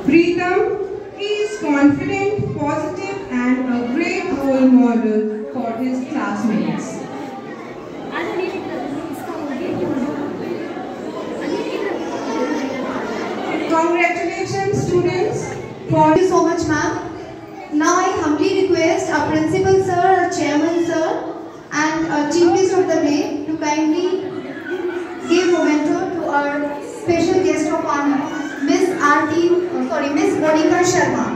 Preetham, he is confident, positive and a great role model for his classmates. Congratulations students. Thank you so much ma'am. Now I humbly request our principal sir, our chairman sir and our chief guest of the day to kindly give memento to our special guest of honor, Miss Monica Sharma.